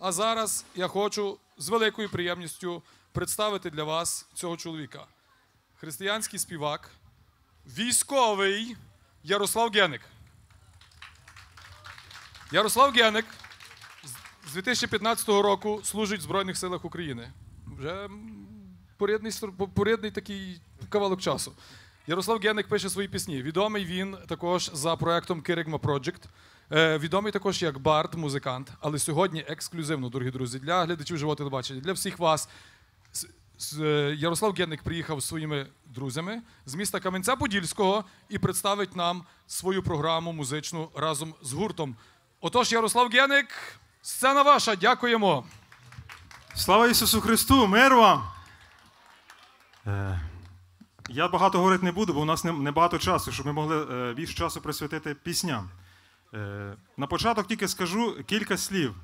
А зараз я хочу з великою приємністю представити для вас цього чоловіка. Християнський співак, військовий Ярослав Геник. Ярослав Геник з 2015 року служить в Збройних силах України. Вже порядний такий кавалок часу. Ярослав Геник пише свої пісні. Відомий він також за проєктом Kerygma Project. Відомий також як бард, музикант. Але сьогодні ексклюзивно, дорогі друзі, для глядачів живого телебачення, для всіх вас, Ярослав Геник приїхав зі своїми друзями з міста Кам'янця-Подільського і представить нам свою програму музичну разом з гуртом. Отож, Ярослав Геник, сцена ваша, дякуємо. Слава Ісусу Христу, мир вам! Я багато говорити не буду, бо у нас не багато часу, щоб ми могли більше часу присвятити пісням. На початок тільки скажу кілька слів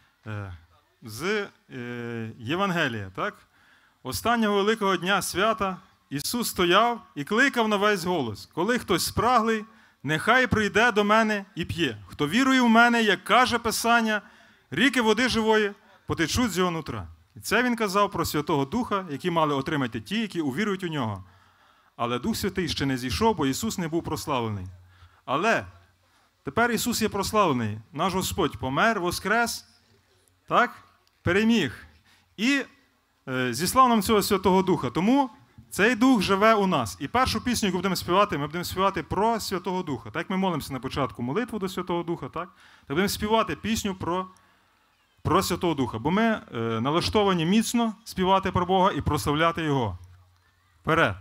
з Євангелія. Так? Останнього великого дня свята Ісус стояв і кликав на весь голос: коли хтось спраглий, нехай прийде до мене і п'є. Хто вірує в мене, як каже Писання, ріки води живої потечуть з його нутра. І це він казав про Святого Духа, який мали отримати ті, які увірують у нього. Але Дух Святий ще не зійшов, бо Ісус не був прославлений. Але тепер Ісус є прославлений. Наш Господь помер, воскрес, так? Переміг. І зіслав нам цього Святого Духа. Тому цей Дух живе у нас. І першу пісню, яку будемо співати, ми будемо співати про Святого Духа. Так як ми молимося на початку молитву до Святого Духа, так будемо співати пісню про Святого Духа. Бо ми налаштовані міцно співати про Бога і прославляти Його. Вперед!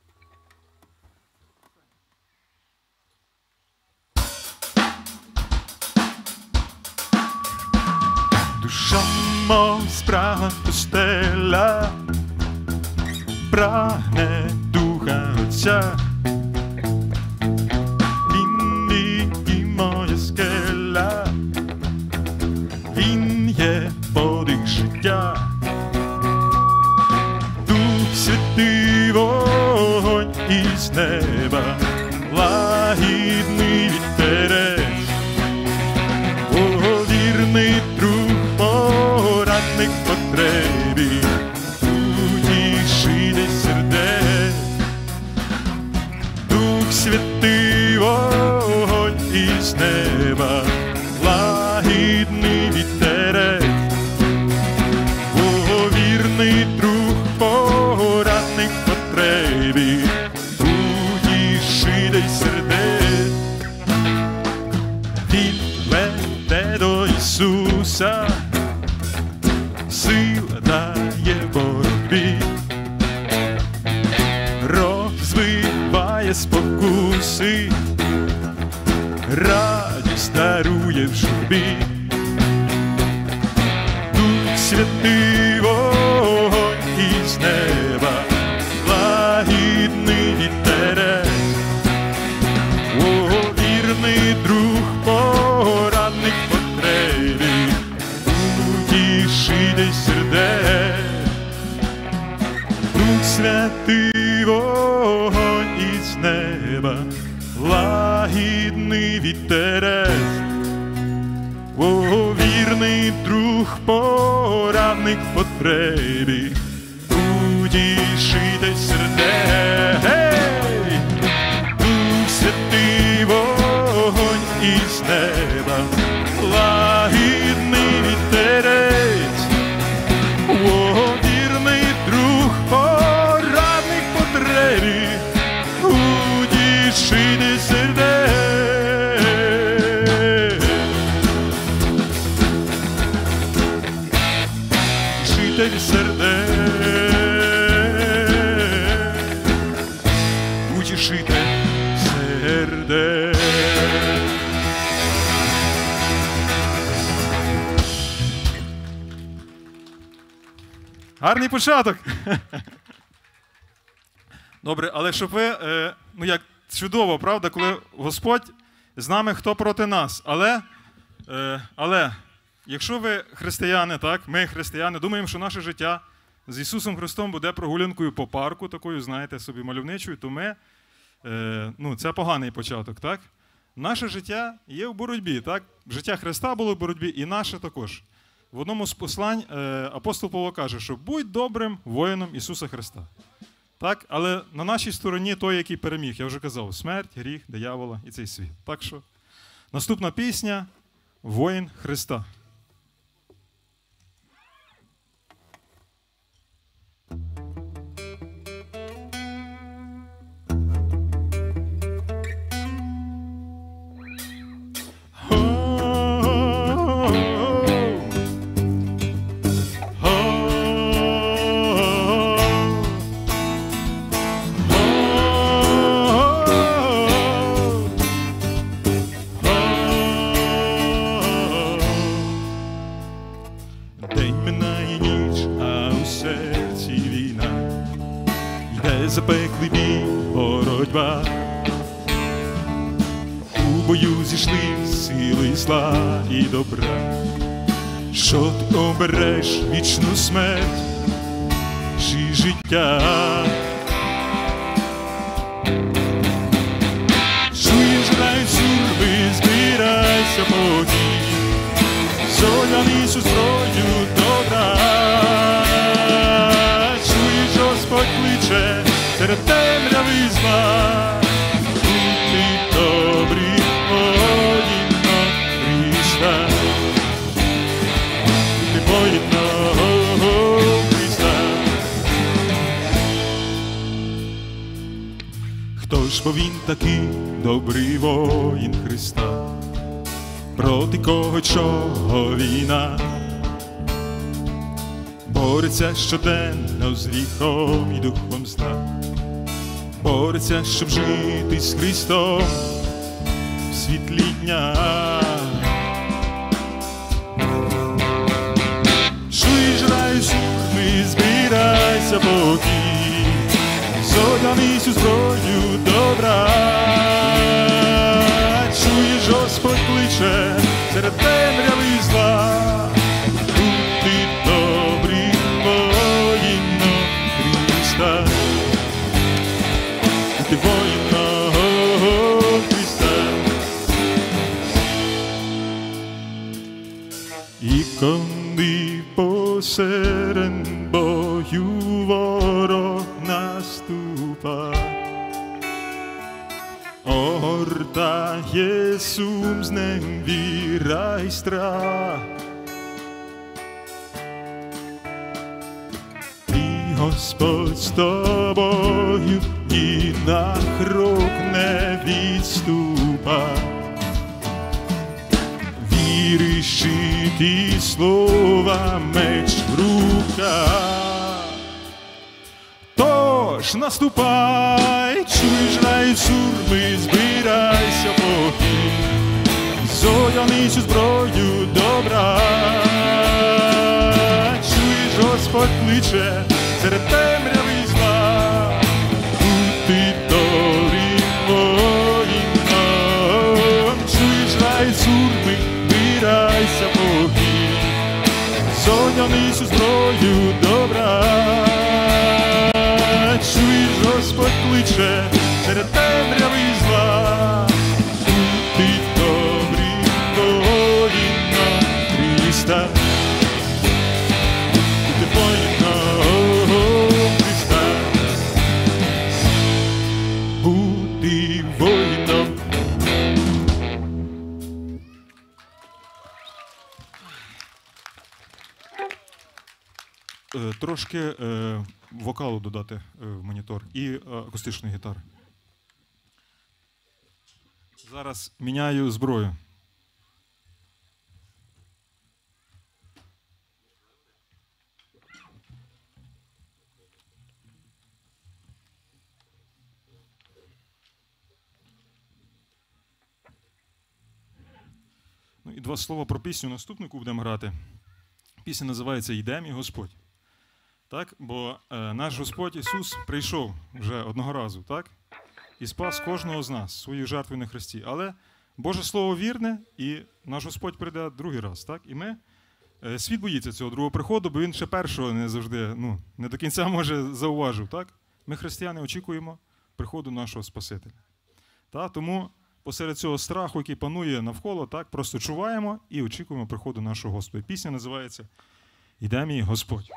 Душа мов спрага пустеля, прагне Духа Отця. Він і моя скеля, Він є подих життя. Дух Святий вогонь із неба, лагідний вітерець, вірний друг, порадник в потребі, утішитель сердець. Дух Святий вогонь із неба, лагідний вітерець, вірний друг, порадник в потребі, утішитель сердець. Він веде до Ісуса, сила дає в боротьбі, розвиває спокуси, радість дарує в журбі. Дух Святий вогонь із неба, лагідний вітерець, вірний друг, порадник в потребі, утішитель сердець. Дух Святий вогонь із неба, лагідний вітерець, вірний друг, порадник в потребі, утішитель сердець. Дух Святий вогонь із неба, лагідний вітерець, вірний друг, порадник в потребі, утішитель сердець. Утішитель сердець, утішитель сердець. Гарний початок. Добре, але щоб ви, ну як чудово, правда, коли Господь з нами, хто проти нас. Але якщо ви християни, так, ми християни, думаємо, що наше життя з Ісусом Христом буде прогулянкою по парку, такою, знаєте, собі мальовничою, то ми, ну, це поганий початок, так? Наше життя є в боротьбі, так? Життя Христа було в боротьбі і наше також. В одному з послань апостол Павло каже, що будь добрим воїном Ісуса Христа. Так? Але на нашій стороні той, який переміг, я вже казав, смерть, гріх, диявола і цей світ. Так що наступна пісня «Воїн Христа». День минає ніч, а у серці війна. Йде запеклий бій, боротьба. У бою зійшли сили зла і добра. Що ти обереш, вічну смерть чи життя? Чуєш, грають сурми, збирайся по дій. Зоряний у зброю добра. Чуєш, Господь кличе серед темряви зла. Бути добрий воїном Христа. Бути воїном Христа. Хто ж бо він такий добрий воїн Христа? Проти кого чого війна? Бореться щоденно з гріхом і духом зла. Бореться, щоб жити з Христом в світлі дня. Чуєш, граю сурми, збирайся покій. Зодягнись у зброю добра. Чуєш, Господь кличе серед темряви зла. Бути добрим воїном Христа. Бути воїном Христа. І коли посеред бою ворог наступа, огортає сум, зневіра й страх. Ти, Господь, з тобою і на крок не відступа. Віриш, ті слова, меч в руках. Тож наступай, чуєш, грають сурми, збирайся покій. Зодягнись у зброю добра. Чуєш, Господь кличе серед темряви зла. Бути добрим воїном. Чуєш, грають сурми, збирайся покій. Зодягнись у зброю добра. Чуєш, Господь кличе серед темряви зла. Бути добрим воїном Христа. Бути воїном Христа. Бути воїном. Трошки вокалу додати в монітор і акустичної гітари. Зараз міняю зброю. Ну і два слова про пісню наступну, яку будемо грати. Пісня називається «Йде мій Господь». Так? Бо наш Господь Ісус прийшов вже одного разу, так? І спас кожного з нас своєю жертвою на хресті. Але Боже Слово вірне, і наш Господь прийде другий раз. Так? І світ боїться цього другого приходу, бо він ще першого не завжди, не до кінця, може, зауважив. Так? Ми, християни, очікуємо приходу нашого Спасителя. Так? Тому посеред цього страху, який панує навколо, так, просто чуваємо і очікуємо приходу нашого Господа. Пісня називається «Іде мій Господь».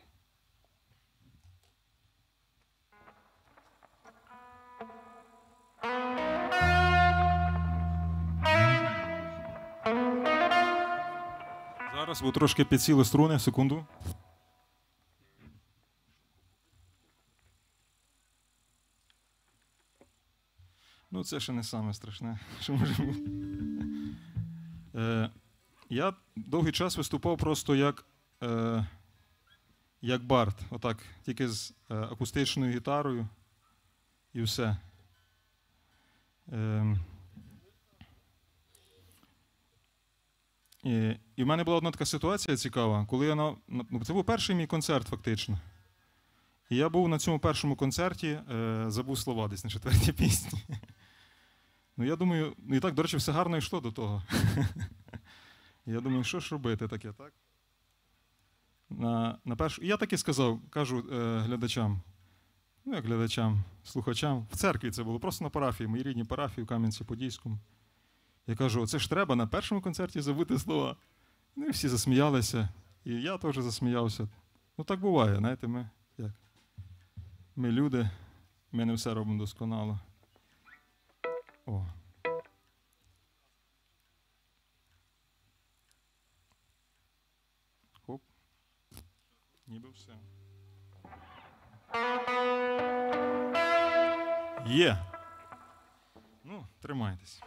Зараз бо трошки підсіли струни, секунду. Ну, це ще не саме страшне, що може бути. Я довгий час виступав просто як бард, отак, тільки з акустичною гітарою і все. І в мене була одна така ситуація цікава, коли це був перший мій концерт фактично. І я був на цьому першому концерті, забув слова десь на 4-й пісні. Ну, я думаю, і так, до речі, все гарно йшло до того. Я думаю, що ж робити таке, так? І я так і сказав, кажу глядачам, ну як глядачам, слухачам, в церкві це було, просто на парафії, моїй рідній парафії в Кам'янці-Подільському. Я кажу, оце ж треба на першому концерті забути слова. Ну і всі засміялися, і я теж засміявся. Ну так буває, знаєте, ми люди, ми не все робимо досконало. О. Хоп. Ніби все. Є. Ну, тримайтесь.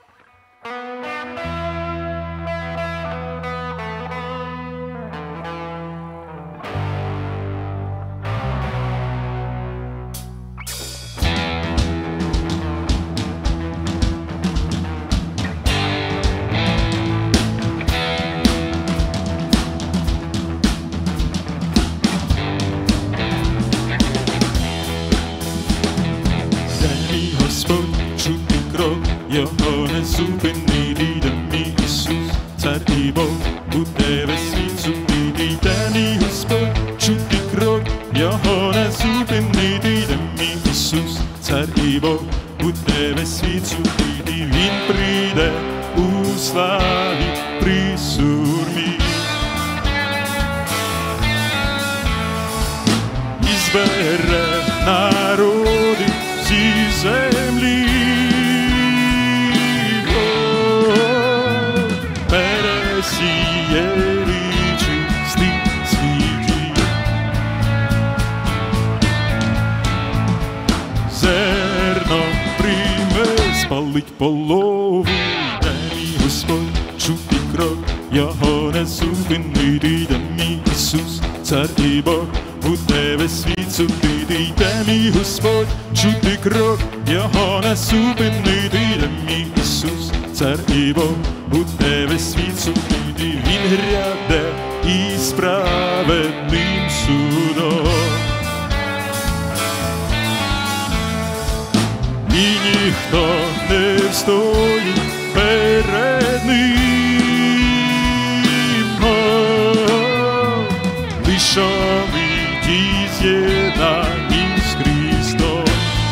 Його не зупинить, іде мій Ісус, цар і Бог, буде весь світ зупинить, іде мій Господь, чути крок, його не зупинить, іде мій Ісус, цар і Бог, буде весь світ зупинить, він прийде у славі при сурмі. І збере народи всі землі. Спалить полову, йде мій Господь, чути крок, його не зупинить, йде мій Ісус, цар і Бог, буде весь світ судити, йде мій Господь, чути крок, його не зупинить, йде мій Ісус, цар і Бог, буде весь світ судити, він гряде і справедним судом. І ніхто не встоїть перед ним, лише ми з'єднані з Христом.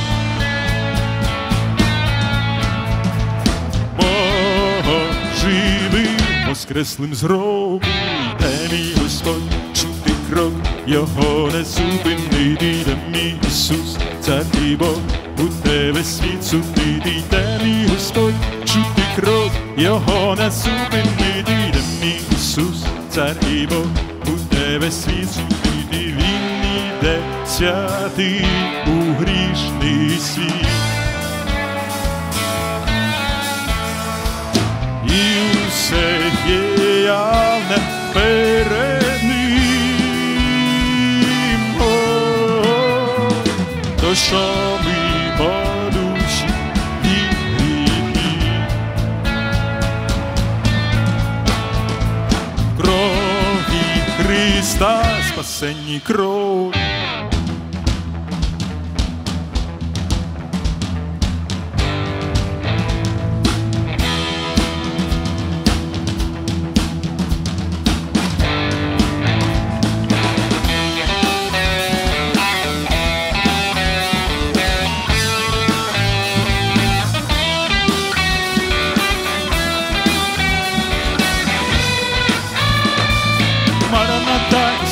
Бога живим, воскреслим з гробу, йде мій Господь, чути крок, його не зупинить, йде мій Ісус, цар і Бог, буде весь світ судити, йде мій Господь, чути крок, його не зупинить, йде мій Ісус, цар і Бог, буде весь світ судити, він іде святий у грішний світ. І усе є явне перед ним, то що ми по душі і гріхи. Крові Христа, спасенні крові.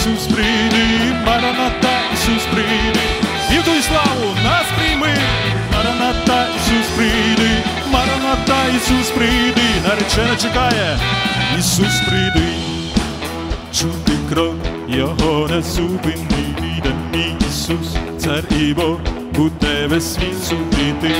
Ісус прийди, Мараната, Ісус прийди, і в ту славу нас прийми. Мараната, Ісус прийди, Мараната, Ісус прийди, наречена чекає, Ісус прийди, чути крок, його не зупини, іде мій Ісус, цар і Бог, буде весь світ судити.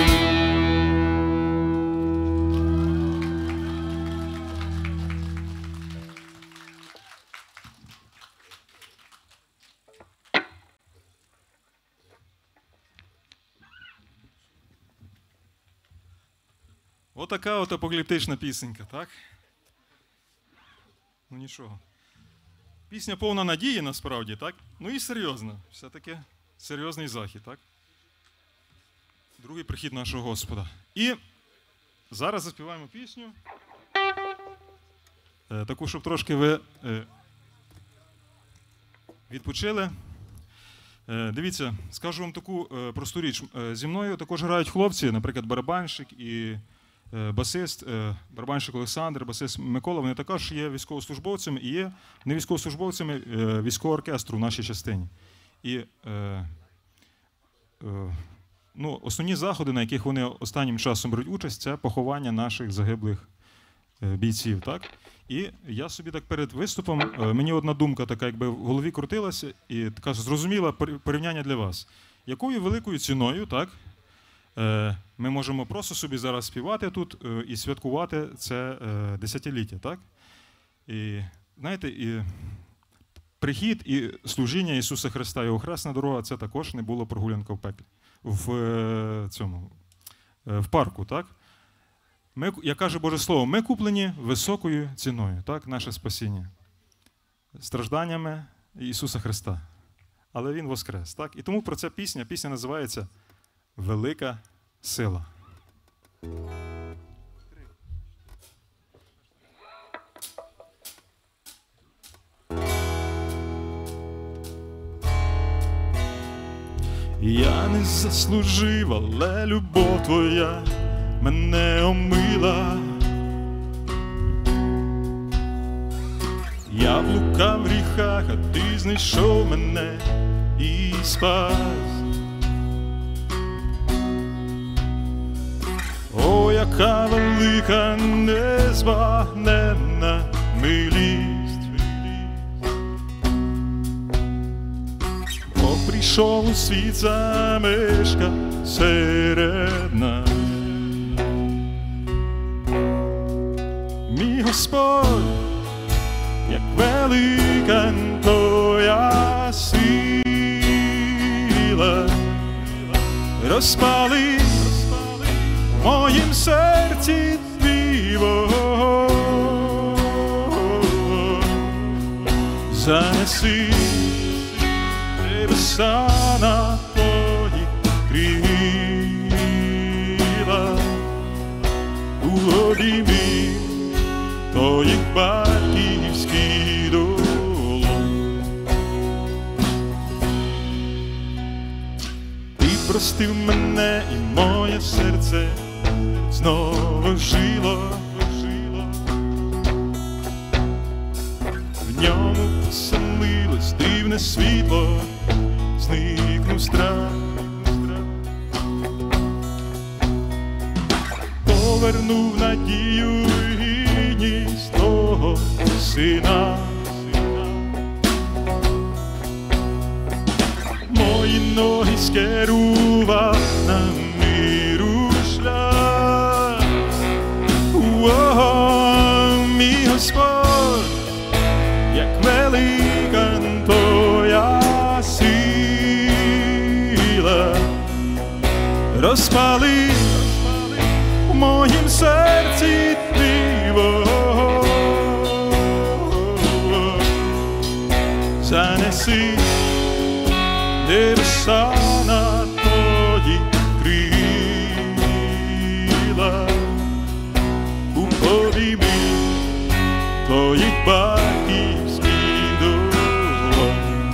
Отака от апокаліптична пісенька, так? Ну нічого. Пісня повна надії, насправді, так? Ну і серйозна. Все-таки серйозний захід, так? Другий прихід нашого Господа. І зараз заспіваємо пісню. Таку, щоб трошки ви відпочили. Дивіться, скажу вам таку просту річ. Зі мною також грають хлопці, наприклад, барабанщик і басист, барабанщик Олександр, басист Микола, вони також є військовослужбовцями і є не військовослужбовцями військового оркестру в нашій частині. І основні заходи, на яких вони останнім часом беруть участь, це поховання наших загиблих бійців. Так? І я собі так перед виступом, мені одна думка така якби в голові крутилася і така зрозуміла порівняння для вас. Якою великою ціною, так, ми можемо просто собі зараз співати тут і святкувати це десятиліття, так? І, знаєте, і прихід і служіння Ісуса Христа, Його хресна дорога, це також не було прогулянка в пеклі, в парку, так? Як каже Боже Слово, ми куплені високою ціною, так, наше спасіння, стражданнями Ісуса Христа. Але Він воскрес, так? І тому про це пісня називається «Велика сила». Я не заслужив, але любов твоя мене омила. Я блукав в гріхах, а ти знайшов мене і спас. О, яка велика незбагненна милість. Бог прийшов у світ, замешкав серед нас. Мій Господь, як велика твоя сила, розпали в моїм серці твій вогонь, занеси небеса на твої крила, у обіймі твоїх батьківських долонь. Ти простив мене, і моє серце знову жило. В ньому поселилось дивне світло, зникнув страх. Повернув надію і гідність твого сина. Мої ноги скерував на миру шлях. О, мій Господь, як велика твоя сила, розпали в моїм серці твій вогонь, занеси небеса на твої крила, у обіймі твоїх батьківських долонь.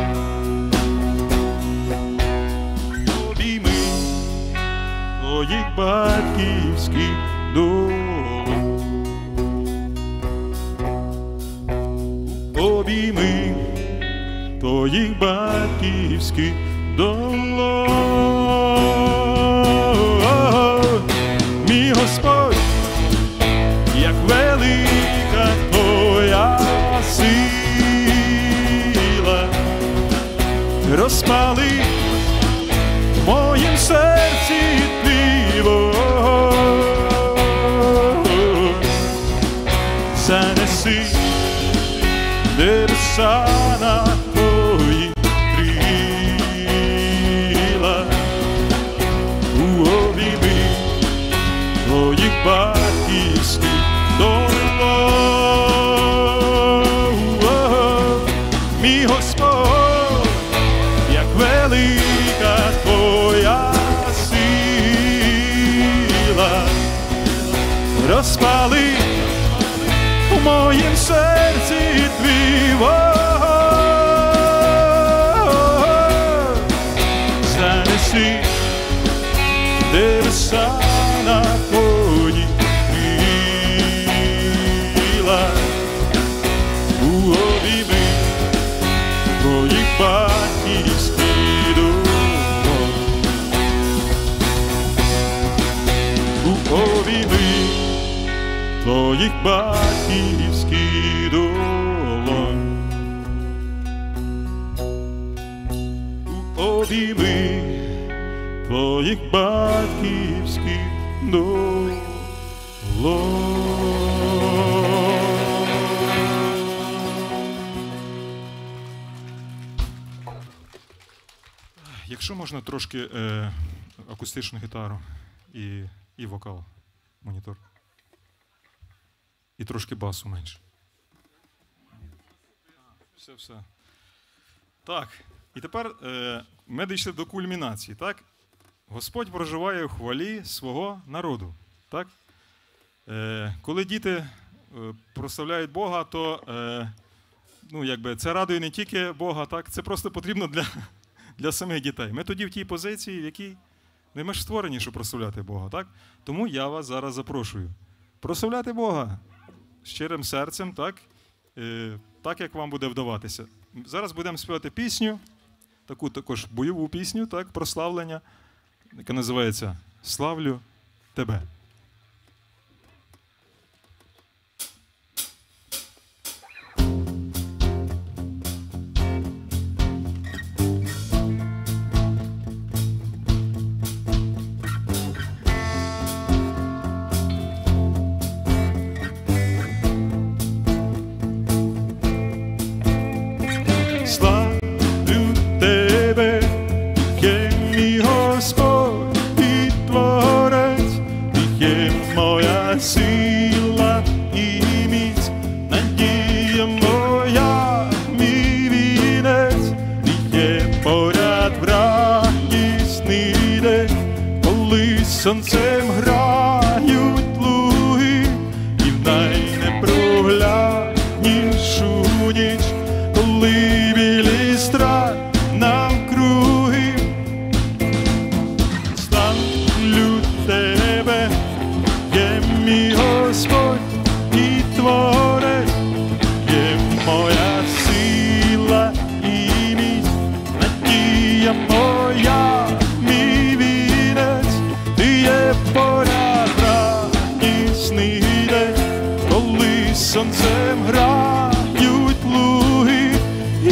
Обійми твоїх батьківських долонь. Обійми твоїх батьківських долонь. Мій Господь, як велика твоя сила, розпали в моїм серці твій вогонь. Занеси небеса на твої крила, у обійми твоїх батьківських долонь. Мій Господь, як велика твоя сила, розпали у моїм серці твій вогонь. Занеси небеса на твої крила, у обійми твоїх батьківських долонь. У обійми твоїх батьківських долонь. У обійми твоїх батьківських долонь. Якщо можна трошки акустичну гітару і вокал, монітор. І трошки басу менше. Все. Так, і тепер ми дійшли до кульмінації, так? Господь проживає в хвалі свого народу, так? Коли діти прославляють Бога, то це радує не тільки Бога, так? Це просто потрібно для самих дітей. Ми тоді в тій позиції, в якій ми ж створені, щоб прославляти Бога, так? Тому я вас зараз запрошую. Прославляти Бога щирим серцем, так? Так, як вам буде вдаватися. Зараз будемо співати пісню, таку також бойову пісню, так, прославлення, яка називається «Славлю тебе». Сила і міць, надія моя, мій вінець, є поряд в радісний день, коли сонцем грають луги, і в найнепрогляднішу ніч, коли білі страх навкруги. Славлю тебе, є мій Господь і Творець, є моя сила і міць, надія моя, мій вінець, ти є поряд радісний день, коли сонцем грають луги, і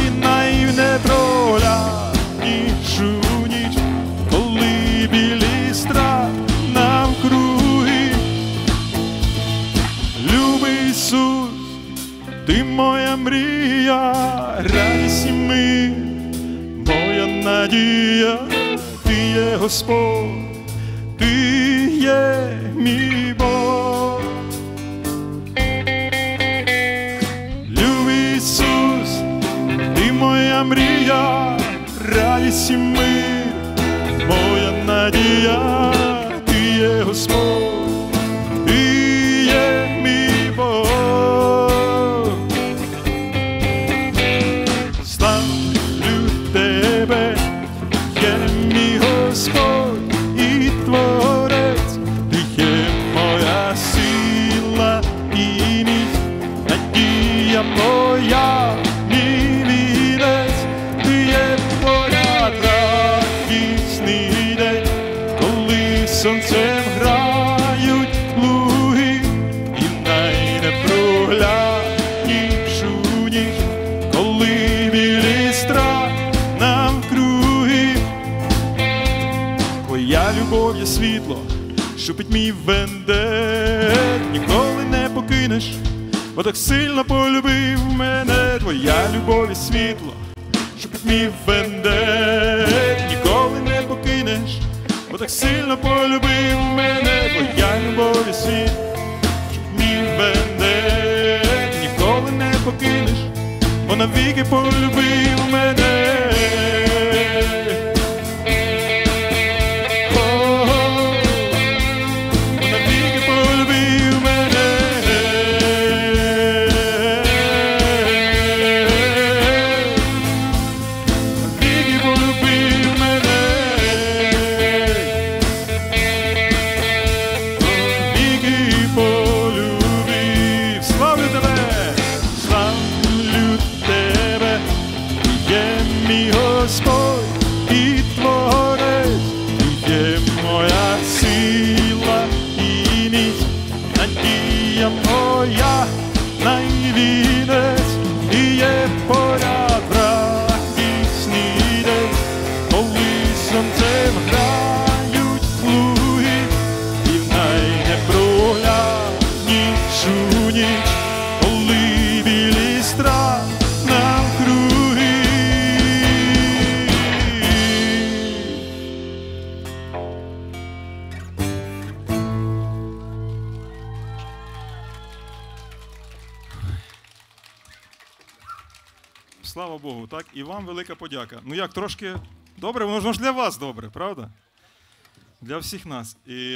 найнепрогляднішу ніч, коли білі страх навкруги. Любий Ісус, ти моя мрія, радість і мир, моя надія, ти є Господь, ти є мій Бог. Любий Ісус, ти моя мрія, радість і мир, моя надія, ти є Господь, ти є мій Бог. Славлю тебе, є мій Господь і Творець, ти є моя сила і міць, надія моя, мій вінець, любов є світло, що пітьмі веде. Ніколи не покинеш, бо так сильно полюбив мене. Твоя любов є світло, що пітьмі веде. Ніколи не покинеш, бо так сильно полюбив мене. Твоя любов є світло, що пітьмі веде. Ніколи не покинеш, бо навіки полюбив мене. Моя найвінець і є поряд радісний день, коли сонцем грають плуги і в найнепрогляднішу ніч, коли білі страх навкруги. Слава Богу, так, і вам велика подяка. Ну як, трошки добре, воно ж для вас добре, правда? Для всіх нас. І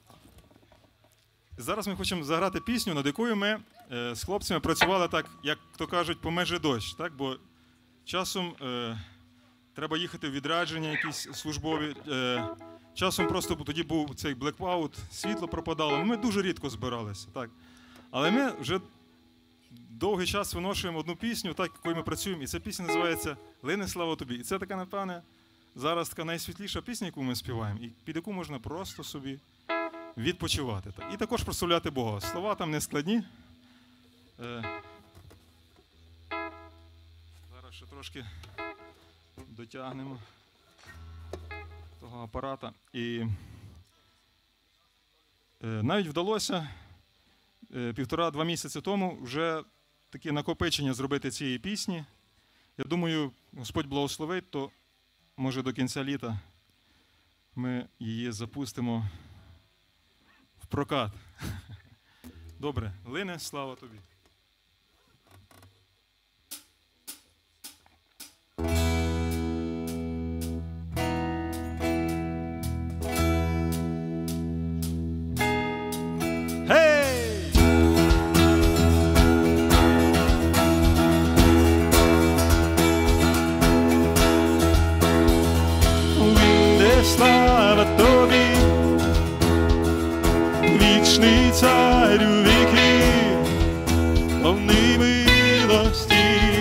зараз ми хочемо заграти пісню, над якою ми з хлопцями працювали так, як то кажуть, по межі дощ, так? Бо часом треба їхати в відрядження якісь службові, часом просто тоді був цей блекаут, світло пропадало, ми дуже рідко збиралися, так? Але ми вже довгий час виношуємо одну пісню, так, якою ми працюємо, і ця пісня називається «Лине слава тобі». І це така, напевне, зараз така найсвітліша пісня, яку ми співаємо, і під яку можна просто собі відпочивати. Так. І також прославляти Бога. Слова там не складні. Зараз ще трошки дотягнемо того апарата. І навіть вдалося 1,5-2 місяці тому вже таке накопичення зробити цієї пісні. Я думаю, Господь благословить, то може до кінця літа ми її запустимо в прокат. Добре, Лине, слава тобі. Слава тобі, вічний царю віків, повний милості,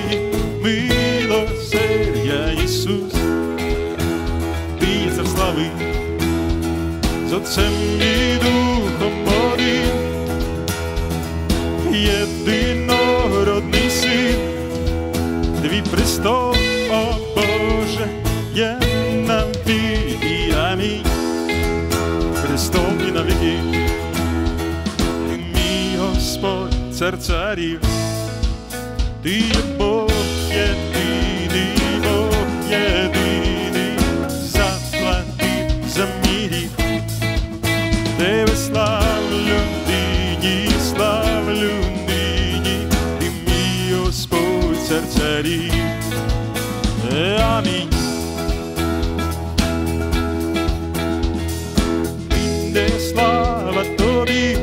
милосердя Ісус. Ти є цар слави, з Отцем і Духом один, єдинородний Син, твій престол, о Боже, є навіки. Амінь. Христом і навіки. Ти мій Господь, цар царів, ти є Бог єдиний, Бог єдиний, заплатив за мій гріх. Тебе славлю нині, славлю нині, ти мій Господь, цар царів. Амінь. Слава тобі,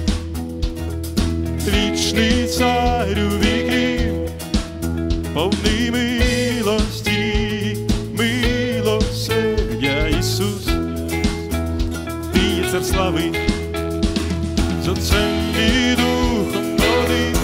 вічний царю віків, повний милості, милосердя Ісус. Ти є цар слави, з Отцем і Духом один,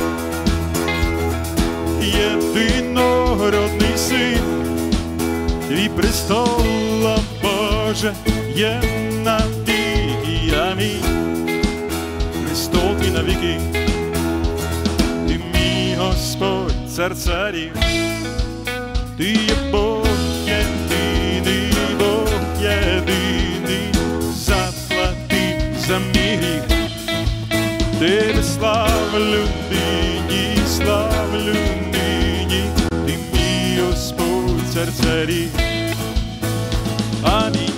єдинородний Син, твій престол, о Боже, є навіки. Амінь. Христос і навіки, ти мій Господь, цар царів, ти є Бог єдиний, Бог єдиний, Тебе славлю нині, Ти мій Господь, цар царів. Амінь.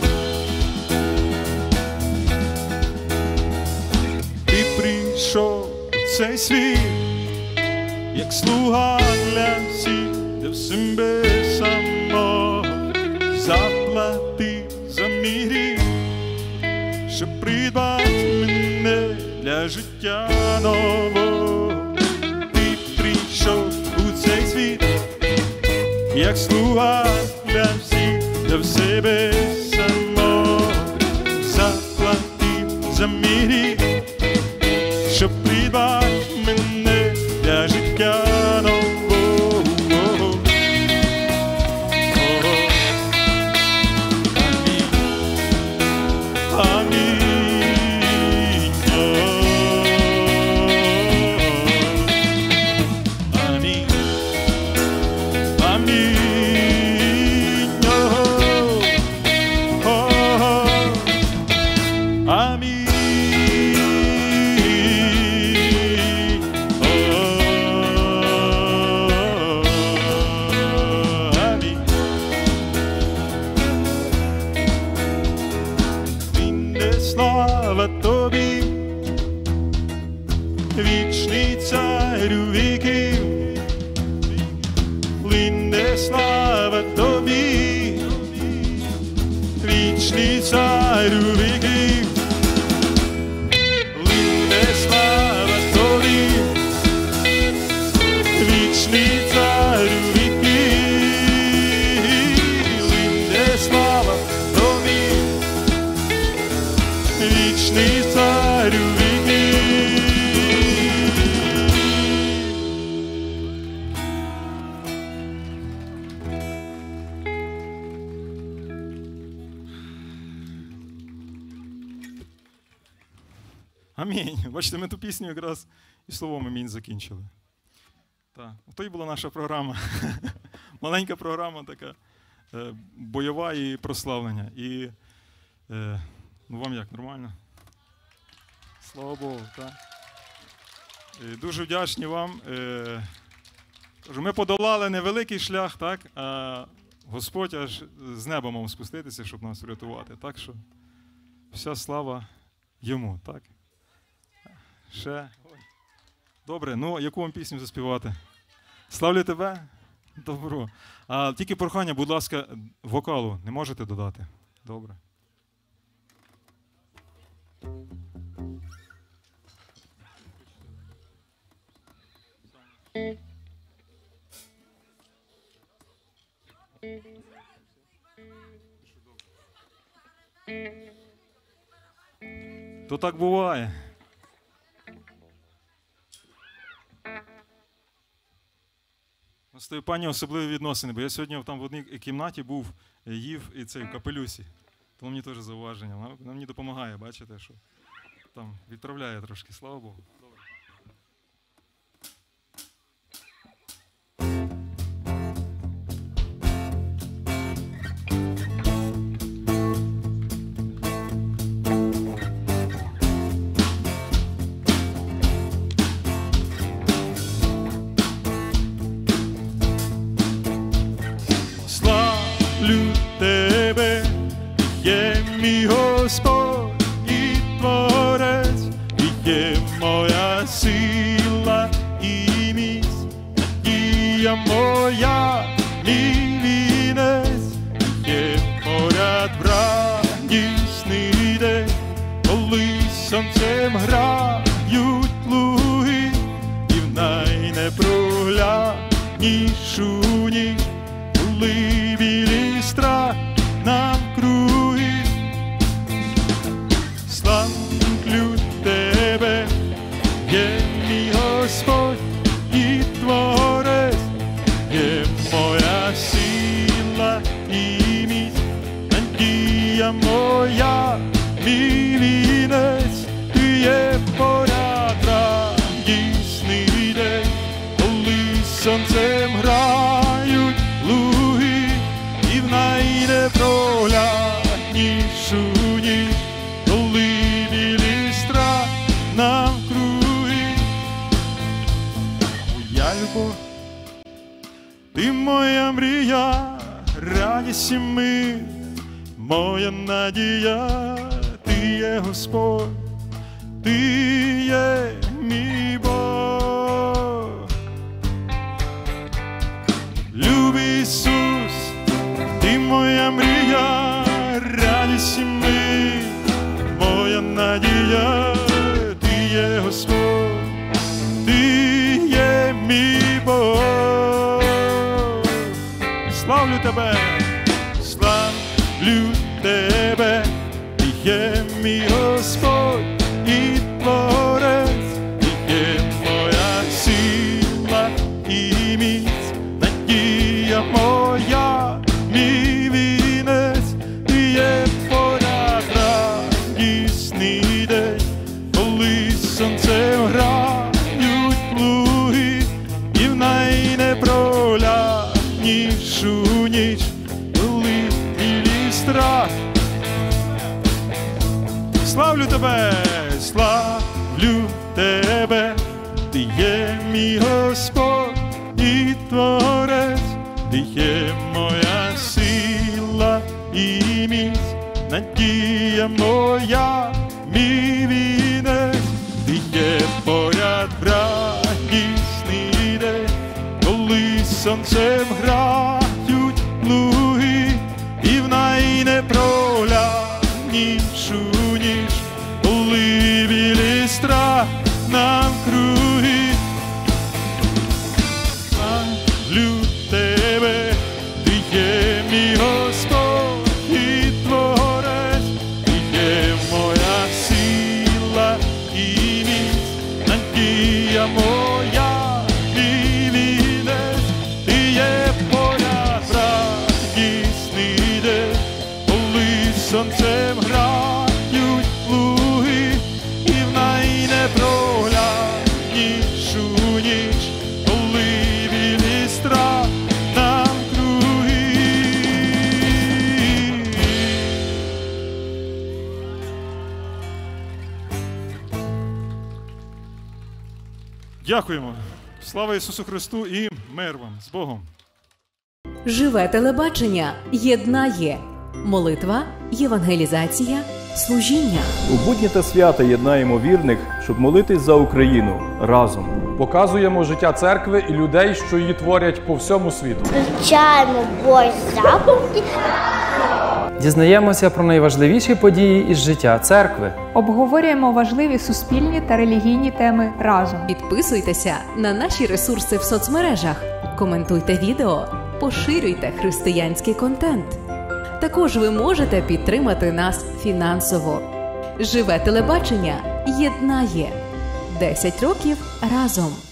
Ти прийшов у цей світ, як слуга для всіх, для себе самого заплатив за мій гріх, щоб придбати мене для життя нового. Ти прийшов у цей світ, як слуга для всіх, для себе самого заплатив за мій гріх, щоб придбати мене для життя нового. Слава тобі, вічний царю віків, лине слава тобі, вічний царю віків, лине слава тобі, вічний царю віків, лине слава тобі, вічний царю віків. Амінь. Бачите, ми ту пісню якраз і словом амінь закінчили. Так, ото й була наша програма. Маленька програма така, бойова і прославлення. І ну, вам як, нормально? Слава Богу, так. Дуже вдячні вам. Ми подолали невеликий шлях, так, а Господь аж з неба мав спуститися, щоб нас врятувати. Так що вся слава йому, так. Ще. Добре, ну яку вам пісню заспівати? Славлю тебе? Добро. А тільки прохання, будь ласка, вокалу не можете додати? Добре. То так буває. У тої пані особливі відносини, бо я сьогодні там в одній кімнаті був, їв і цей в капелюсі. Тому мені теж зауваження. Вона мені допомагає, бачите, що там відправляє трошки, слава Богу. Славлю тебе, є мій Господь і Творець, і є моя сила і міць, надія моя, мій вінець, є поряд в радісний день, коли сонцем грають луги, і в найнепрогляднішу ніч, коли білий страх навкруги. Славлю тебе, є мій Господь і Творець, є моя сила і міць, надія моя, мій вінець, ти є поряд радісний день, коли сонцем грають луги, і в найнепрогляднішу ніч, коли білий страх навкруги. мрія, радість і мир, моя надія, ти є Господь, ти є мій Бог. Любий Ісус, ти моя мрія, радість і мир, моя надія, ти є Господь, ти є мій Бог. Славлю тебе, славлю тебе, ти є мій Господь і Творець, ти є моя сила і міць, надія моя, мій вінець, ти є поряд радісний день, коли сонцем грають плуги, і в найнепрогляднішу ніч, коли білий страх. Славлю тебе, славлю тебе, ти є мій Господь і Творець, ти є моя сила і міць, надія моя, мій вінець, ти є поряд радісний день, коли сонцем грають плуги, і в найнепрогляднішу ніч, коли білий страх навкруги. Славлю тебе, ти є мій Господь і Творець, ти є моя сила і міць, надія моя, мій вінець, ти є поряд радісний день, коли сонцем грають плуги, і в найнепрогляднішу ніч, коли білий страх навкруги. Дякуємо. Слава Ісусу Христу і мир вам. З Богом. Живе телебачення єднає. Молитва, євангелізація, служіння. У будні та свята єднаємо вірних, щоб молитись за Україну разом. Показуємо життя церкви і людей, що її творять по всьому світу. Вивчаємо Божі заповіді. Дізнаємося про найважливіші події із життя церкви. Обговорюємо важливі суспільні та релігійні теми разом. Підписуйтеся на наші ресурси в соцмережах, коментуйте відео, поширюйте християнський контент. Також ви можете підтримати нас фінансово. Живе телебачення єднає. 10 років разом.